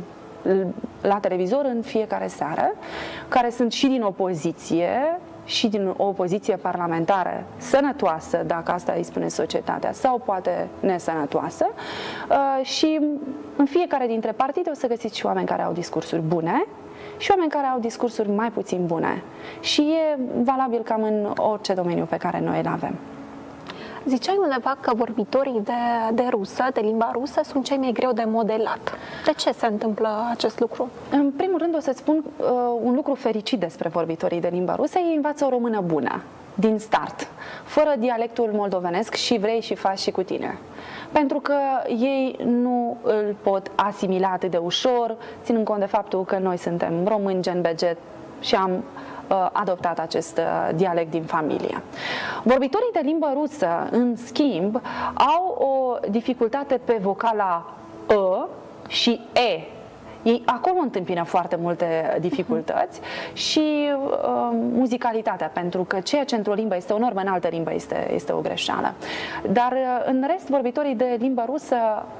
[SPEAKER 3] la televizor în fiecare seară, care sunt și din opoziție, și din o opoziție parlamentară sănătoasă, dacă asta îi spune societatea, sau poate nesănătoasă, și în fiecare dintre partide o să găsiți și oameni care au discursuri bune și oameni care au discursuri mai puțin bune. Și e valabil cam în orice domeniu pe care noi îl avem.
[SPEAKER 1] Ziceai undeva că vorbitorii de, de rusă, de limba rusă, sunt cei mai greu de modelat. De ce se întâmplă acest lucru?
[SPEAKER 3] În primul rând o să-ți spun uh, un lucru fericit despre vorbitorii de limba rusă. Ei învață o română bună, din start, fără dialectul moldovenesc și vrei și faci și cu tine. Pentru că ei nu îl pot asimila atât de ușor, ținând cont de faptul că noi suntem români gen beget și am adoptat acest dialect din familie. Vorbitorii de limbă rusă, în schimb, au o dificultate pe vocala ă și e. Ei acolo întâmpină foarte multe dificultăți și uh, muzicalitatea, pentru că ceea ce într-o limbă este o normă, în altă limbă este, este o greșeală. Dar în rest, vorbitorii de limbă rusă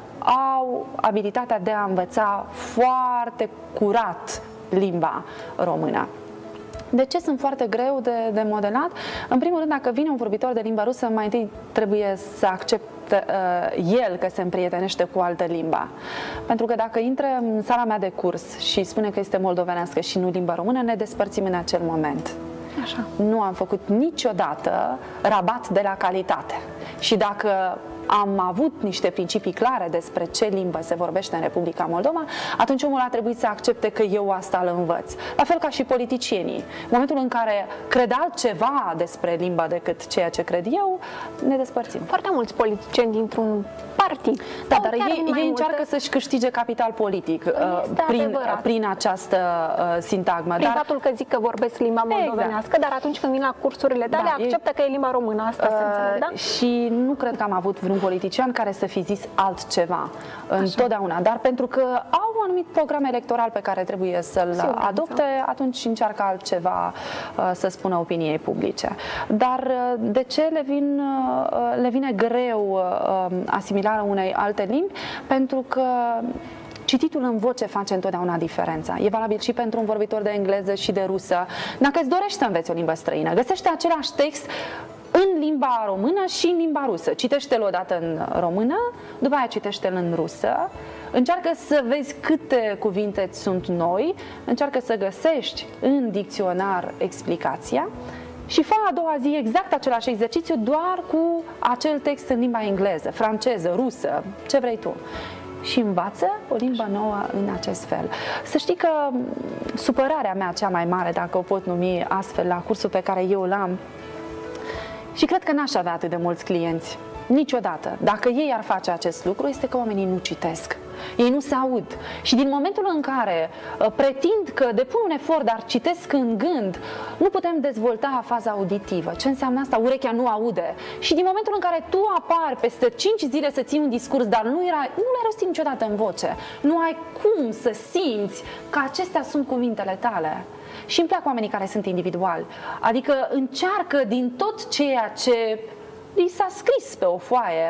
[SPEAKER 3] au abilitatea de a învăța foarte curat limba română. De ce sunt foarte greu de, de modelat? În primul rând, dacă vine un vorbitor de limba rusă, mai întâi trebuie să accepte uh, el că se împrietenește cu altă limba. Pentru că dacă intră în sala mea de curs și spune că este moldovenească și nu limba română, ne despărțim în acel moment. Așa. Nu am făcut niciodată rabat de la calitate. Și dacă am avut niște principii clare despre ce limbă se vorbește în Republica Moldova, atunci omul a trebuit să accepte că eu asta îl învăț. La fel ca și politicienii. În momentul în care cred altceva despre limba decât ceea ce cred eu, ne despărțim.
[SPEAKER 1] Foarte mulți politicieni dintr-un partid.
[SPEAKER 3] Da, dar ei, ei încearcă să-și câștige capital politic uh, prin, uh, prin această uh, sintagmă.
[SPEAKER 1] Prin
[SPEAKER 3] dar...
[SPEAKER 1] faptul că zic că vorbesc limba moldovenească, exact. Dar atunci când vin la cursurile de alea, da, acceptă e... că e limba română. Asta uh, se înțeleg, da?
[SPEAKER 3] Și nu cred că am avut vreun politician care să fi zis altceva întotdeauna, dar pentru că au un anumit program electoral pe care trebuie să-l adopte, atunci încearcă altceva să spună opiniei publice. Dar de ce le, vin, le vine greu asimilarea unei alte limbi? Pentru că cititul în voce face întotdeauna diferența. E valabil și pentru un vorbitor de engleză și de rusă. Dacă îți dorești să înveți o limbă străină, găsește același text în limba română și în limba rusă. Citește-l odată în română, după aia citește-l în rusă, încearcă să vezi câte cuvinte sunt noi, încearcă să găsești în dicționar explicația și fă a doua zi exact același exercițiu, doar cu acel text în limba engleză, franceză, rusă, ce vrei tu. Și învață o limbă nouă în acest fel. Să știi că supărarea mea cea mai mare, dacă o pot numi astfel, la cursul pe care eu l-am, și cred că n-aș avea atât de mulți clienți niciodată dacă ei ar face acest lucru, este că oamenii nu citesc. Ei nu se aud. Și din momentul în care uh, pretind că depun un efort, dar citesc în gând, nu putem dezvolta faza auditivă. Ce înseamnă asta? Urechea nu aude. Și din momentul în care tu apari peste cinci zile să ții un discurs, dar nu, era, nu l-ai rostit niciodată în voce, nu ai cum să simți că acestea sunt cuvintele tale. Și îmi plac oamenii care sunt individuali. Adică încearcă din tot ceea ce li s-a scris pe o foaie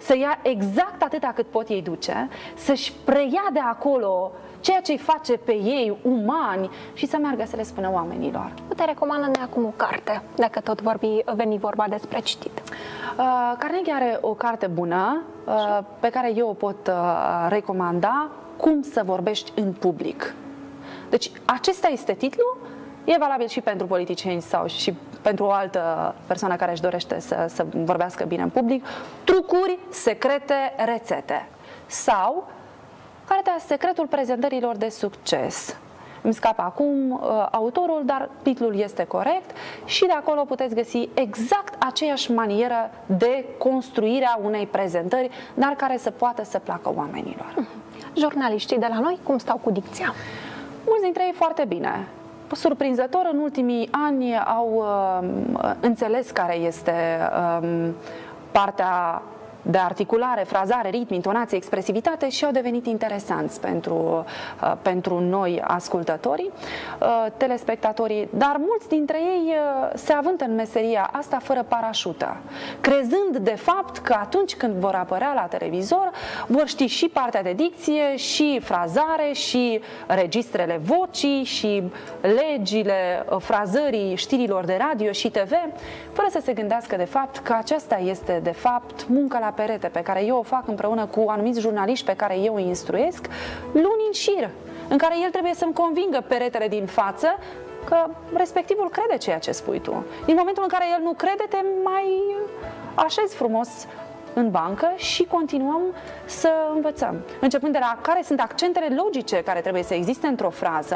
[SPEAKER 3] să ia exact atâta cât pot ei duce, să-și preia de acolo ceea ce îi face pe ei umani și să meargă să le spună oamenilor.
[SPEAKER 1] Te recomandă acum o carte, dacă tot vorbi, veni vorba despre citit.
[SPEAKER 3] Uh, Carnegie are o carte bună uh, pe care eu o pot uh, recomanda, Cum să vorbești în public. Deci acesta este titlul, e valabil și pentru politicieni sau și pentru o altă persoană care își dorește să, să vorbească bine în public, Trucuri, secrete, rețete. Sau cartea Secretul prezentărilor de succes. Îmi scapă acum uh, autorul, dar titlul este corect și de acolo puteți găsi exact aceeași manieră de construire a unei prezentări, dar care să poată să placă oamenilor.
[SPEAKER 1] Jurnaliștii de la noi cum stau cu dicția?
[SPEAKER 3] Mulți dintre ei foarte bine. Surprinzător, în ultimii ani au uh, înțeles care este uh, partea de articulare, frazare, ritm, intonație, expresivitate și au devenit interesanți pentru, uh, pentru noi ascultătorii, uh, telespectatorii, dar mulți dintre ei uh, se avântă în meseria asta fără parașută, crezând de fapt că atunci când vor apărea la televizor vor ști și partea de dicție, și frazare, și registrele vocii, și legile uh, frazării știrilor de radio și T V, fără să se gândească de fapt că aceasta este de fapt munca la perete pe care eu o fac împreună cu anumiți jurnaliști pe care eu îi instruiesc luni în șir, în care el trebuie să-mi convingă peretele din față că respectivul crede ceea ce spui tu. Din momentul în care el nu crede, te mai așezi frumos în bancă și continuăm să învățăm. Începând de la care sunt accentele logice care trebuie să existe într-o frază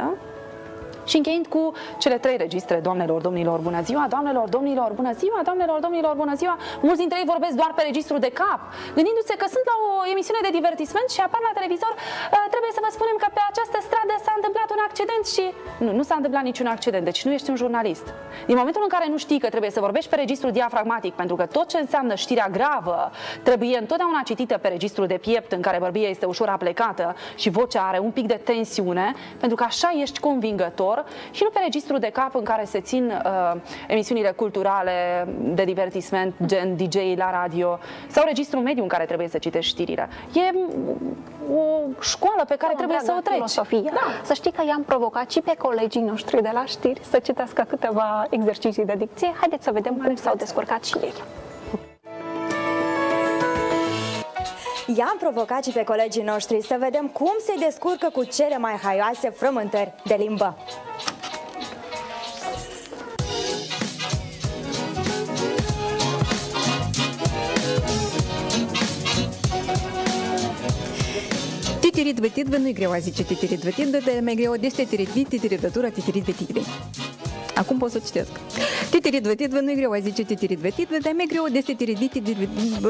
[SPEAKER 3] și încheind cu cele trei registre, doamnelor, domnilor, bună ziua, doamnelor, domnilor, bună ziua, doamnelor, domnilor, bună ziua. Mulți dintre ei vorbesc doar pe registru de cap, gândindu-se că sunt la o emisiune de divertisment și apar la televizor. Trebuie să vă spunem că pe această stradă s-a întâmplat un accident și... Nu, nu s-a întâmplat niciun accident, deci nu ești un jurnalist. Din momentul în care nu știi că trebuie să vorbești pe registru diafragmatic, pentru că tot ce înseamnă știrea gravă trebuie întotdeauna citită pe registru de piept, în care bărbia este ușor aplecată și vocea are un pic de tensiune, pentru că așa ești convingător, și nu pe registru de cap în care se țin uh, emisiunile culturale de divertisment, gen D J la radio, sau registru mediu în care trebuie să citești știrile. E o școală pe care o trebuie să o treci.
[SPEAKER 1] Filosofie. Da. Să știi că i-am provocat și pe colegii noștri de la știri să citească câteva exerciții de dicție. Haideți să vedem cum s-au descurcat și ei.
[SPEAKER 4] I-am provocat și pe colegii noștri să vedem cum se descurcă cu cele mai haioase frământări de limbă.
[SPEAKER 12] Titirit-vătidvă nu-i greu a zice titirit-vătidvă, dar e mai greu de titirit-vit, titirit-vătură, titirit-vătidvă. Acum pot să citesc. Titirit-vătidvă nu-i greu a zice titirit-vătidvă, dar e mai greu de titirit-vit, titirit-vătidvă.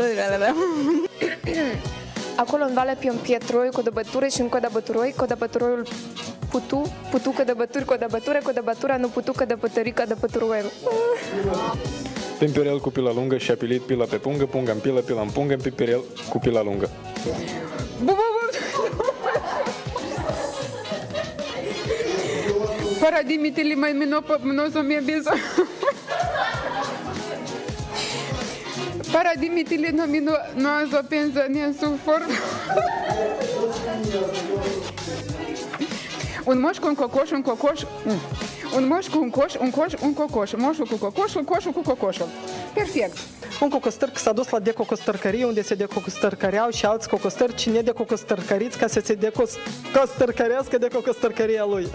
[SPEAKER 7] Acolo în vale pe un pietroi, codăbătură și în codăbăturoi, codăbăturoiul putu, putu codăbături, codăbătură, codăbătura nu putu codăbătări, codăbăturoiul.
[SPEAKER 10] Pimpirel cu pila lungă și apilit pila pe pungă, punga în pilă, pila în pungă, pimpirel cu pila lungă.
[SPEAKER 11] Paradimitele mai minopă, minoso mie bizo. Paradimitele no mino no azo penza ne sufor. Un moș cu un cocoș, un cocoș. Un moș cu un coș, un coș, un cocoș. Moșul cu cocoșul, coșul cu cocoșul. Perfect.
[SPEAKER 9] Un cocostârc s-a dus la decocostârcărie, unde se decocostârcăreau și alți cocostârci nedecocostârcăriți ca să se decocostârcărească de cocostârcăria lui.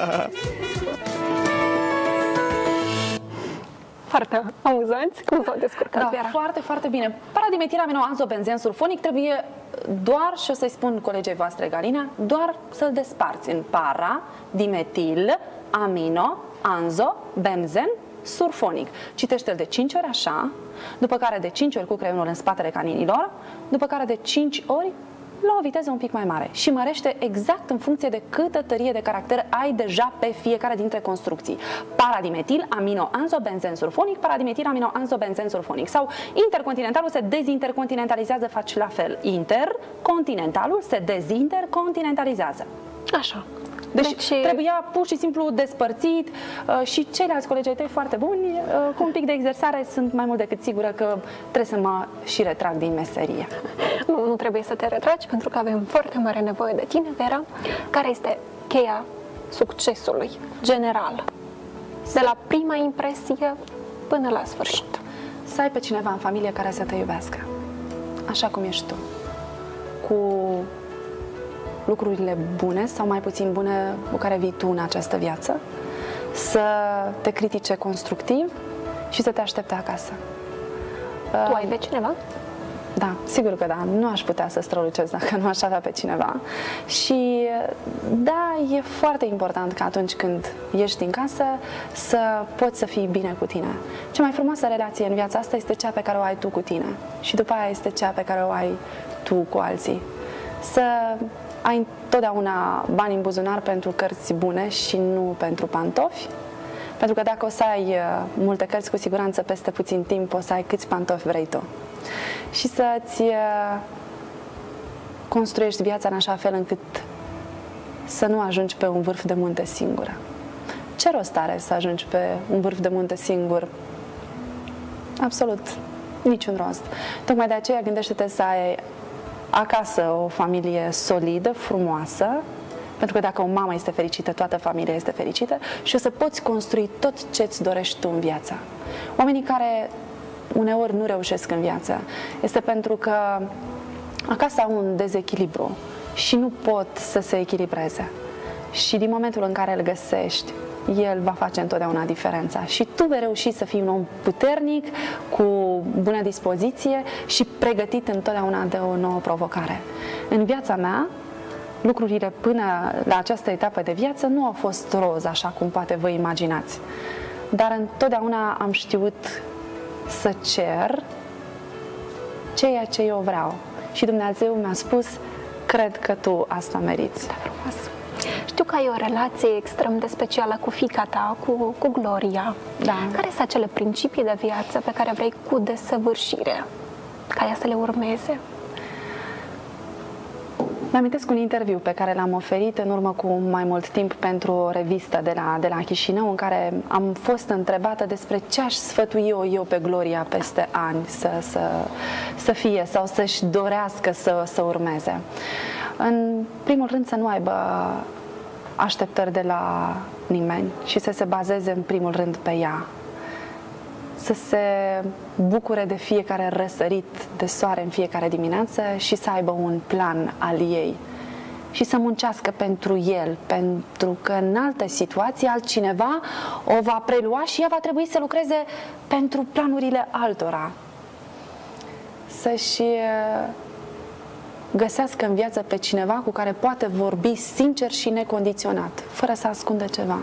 [SPEAKER 1] Foarte amuzanți, cum s-au descurcat.
[SPEAKER 3] Da, foarte, foarte bine. Paradimetil-aminoanzobenzen sulfonic trebuie doar, și o să-i spun colegei voastre, Galina, doar să-l desparți în para, dimetil, amino, anzo, benzen, sulfonic. Citește-l de cinci ori așa, după care de cinci ori cu creionul în spatele caninilor, după care de cinci ori la o viteză un pic mai mare și mărește exact în funcție de câtă tărie de caracter ai deja pe fiecare dintre construcții. Paradimetil, amino, anzobenzen sulfonic, paradimetil, amino, anzobenzen sulfonic. Sau intercontinentalul se dezintercontinentalizează, faci la fel. Intercontinentalul se dezintercontinentalizează.
[SPEAKER 1] Așa.
[SPEAKER 3] Deci,
[SPEAKER 1] deci
[SPEAKER 3] trebuia pur și simplu despărțit uh, și ceilalți colegi ai tăi foarte buni, uh, cu un pic de exersare sunt mai mult decât sigură că trebuie să mă și retrag din meserie.
[SPEAKER 1] Nu, nu trebuie să te retragi pentru că avem foarte mare nevoie de tine, Vera. Care este cheia succesului general? De la prima impresie până la sfârșit.
[SPEAKER 3] Să ai pe cineva în familie care să te iubească, așa cum ești tu, cu lucrurile bune sau mai puțin bune cu care vii tu în această viață, să te critique constructiv și să te aștepte acasă.
[SPEAKER 1] Tu ai pe cineva?
[SPEAKER 3] Da, sigur că da. Nu aș putea să strălucesc dacă nu aș avea pe cineva. Și da, e foarte important că atunci când ieși din casă să poți să fii bine cu tine. Cea mai frumoasă relație în viața asta este cea pe care o ai tu cu tine. Și după aia este cea pe care o ai tu cu alții. Să ai întotdeauna bani în buzunar pentru cărți bune și nu pentru pantofi. Pentru că dacă o să ai multe cărți, cu siguranță peste puțin timp o să ai câți pantofi vrei tu. Și să-ți construiești viața în așa fel încât să nu ajungi pe un vârf de munte singură. Ce rost are să ajungi pe un vârf de munte singur? Absolut niciun rost. Tocmai de aceea gândește-te să ai acasă o familie solidă, frumoasă, pentru că dacă o mamă este fericită, toată familia este fericită și o să poți construi tot ce-ți dorești tu în viață. Oamenii care uneori nu reușesc în viață este pentru că acasă au un dezechilibru și nu pot să se echilibreze. Și din momentul în care îl găsești, el va face întotdeauna diferența. Și tu vei reuși să fii un om puternic, cu bună dispoziție și pregătit întotdeauna de o nouă provocare. În viața mea, lucrurile până la această etapă de viață nu au fost roz, așa cum poate vă imaginați. Dar întotdeauna am știut să cer ceea ce eu vreau. Și Dumnezeu mi-a spus, cred că tu asta meriți.
[SPEAKER 1] Da, frumos. Știu că ai o relație extrem de specială cu fiica ta, cu, cu Gloria.
[SPEAKER 3] Da.
[SPEAKER 1] Care sunt acele principii de viață pe care vrei cu desăvârșire ca ea să le urmeze?
[SPEAKER 3] Mi-amintesc un interviu pe care l-am oferit în urmă cu mai mult timp pentru o revistă de la, de la Chișinău, în care am fost întrebată despre ce aș sfătui eu, eu pe Gloria peste ani să, să, să fie sau să-și dorească să, să urmeze. În primul rând să nu aibă așteptări de la nimeni și să se bazeze în primul rând pe ea. Să se bucure de fiecare răsărit de soare în fiecare dimineață și să aibă un plan al ei. Și să muncească pentru el, pentru că în alte situații altcineva o va prelua și ea va trebui să lucreze pentru planurile altora. Să-și găsească în viață pe cineva cu care poate vorbi sincer și necondiționat, fără să ascundă ceva.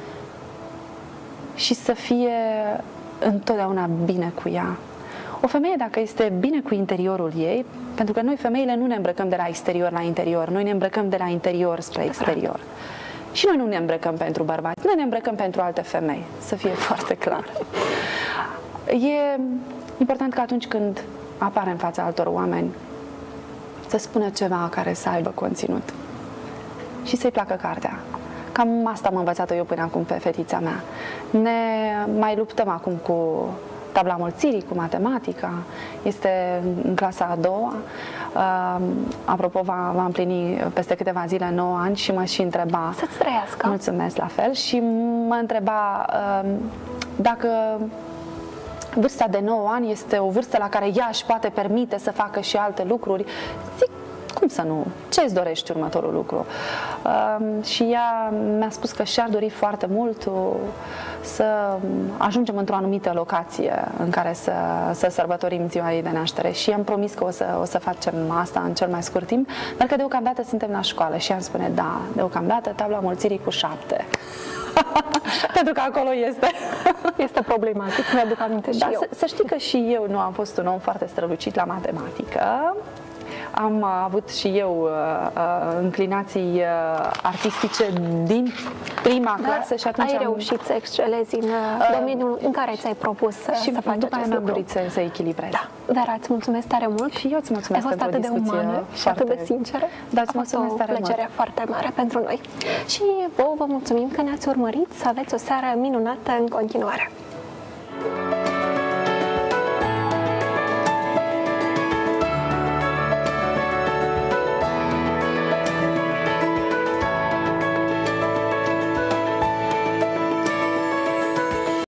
[SPEAKER 3] Și să fie întotdeauna bine cu ea. O femeie, dacă este bine cu interiorul ei, pentru că noi femeile nu ne îmbrăcăm de la exterior la interior, noi ne îmbrăcăm de la interior spre exterior. Și noi nu ne îmbrăcăm pentru bărbați, noi ne îmbrăcăm pentru alte femei, să fie foarte clar. E important că atunci când apare în fața altor oameni să spună ceva care să aibă conținut și să-i placă cartea. Cam asta am învățat-o eu până acum pe fetița mea. Ne mai luptăm acum cu tabla mulțirii, cu matematica. Este în clasa a doua. Uh, apropo, va, va împlini peste câteva zile nouă ani și mă și întreba...
[SPEAKER 1] Să-ți trăiască!
[SPEAKER 3] Mulțumesc, la fel. Și mă întreba uh, dacă vârsta de nouă ani este o vârstă la care ea își poate permite să facă și alte lucruri. Zic, cum să nu? Ce îți dorești următorul lucru? Uh, și ea mi-a spus că și-ar dori foarte mult uh, să ajungem într-o anumită locație în care să, să sărbătorim ziua ei de naștere și i-am promis că o să, o să facem asta în cel mai scurt timp, dar că deocamdată suntem la școală și ea îmi spune, da, deocamdată tabla mulțirii cu șapte. Pentru că acolo este.
[SPEAKER 1] Este problematic, mi-aduc aminte și
[SPEAKER 3] da,
[SPEAKER 1] eu.
[SPEAKER 3] Să, să știi că și eu nu am fost un om foarte strălucit la matematică. Am avut și eu înclinații artistice din prima
[SPEAKER 1] Dar
[SPEAKER 3] clasă și atunci
[SPEAKER 1] ai
[SPEAKER 3] am...
[SPEAKER 1] reușit să excelezi în domeniul în care ți-ai propus
[SPEAKER 3] și
[SPEAKER 1] să faci
[SPEAKER 3] după aia
[SPEAKER 1] acest
[SPEAKER 3] mi-am
[SPEAKER 1] lucru.
[SPEAKER 3] dorit să, să echilibrez.
[SPEAKER 1] Da. Vera, îți mulțumesc tare mult.
[SPEAKER 3] Și eu îți mulțumesc
[SPEAKER 1] Ai fost
[SPEAKER 3] pentru
[SPEAKER 1] atât
[SPEAKER 3] o
[SPEAKER 1] de
[SPEAKER 3] discuție
[SPEAKER 1] umană și
[SPEAKER 3] foarte...
[SPEAKER 1] atât de sinceră.
[SPEAKER 3] Da,
[SPEAKER 1] A
[SPEAKER 3] îți
[SPEAKER 1] fost o
[SPEAKER 3] mulțumesc tare
[SPEAKER 1] plăcere
[SPEAKER 3] mult.
[SPEAKER 1] foarte mare pentru noi. Și vouă vă mulțumim că ne-ați urmărit. Să aveți o seară minunată în continuare.